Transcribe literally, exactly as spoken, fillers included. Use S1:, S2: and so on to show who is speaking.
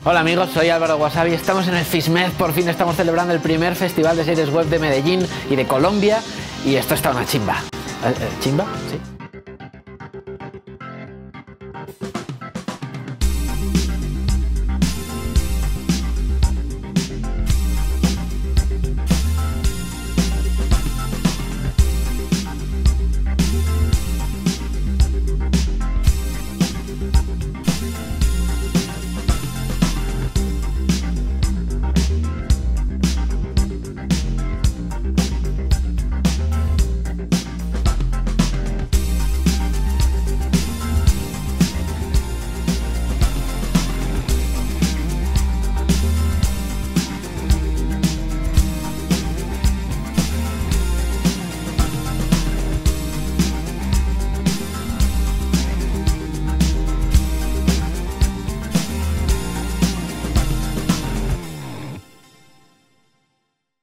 S1: Hola amigos, soy Álvaro Wasabi, estamos en el FISMED, por fin estamos celebrando el primer festival de series web de Medellín y de Colombia y esto está una chimba. ¿Eh, eh, ¿Chimba? Sí.